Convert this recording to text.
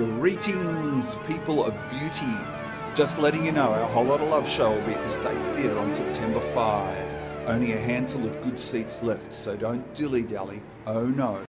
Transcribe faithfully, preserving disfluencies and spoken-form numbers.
Greetings, people of beauty. Just letting you know, our Whole Lot of Love show will be at the State Theatre on September fifth. Only a handful of good seats left, so don't dilly-dally. Oh no.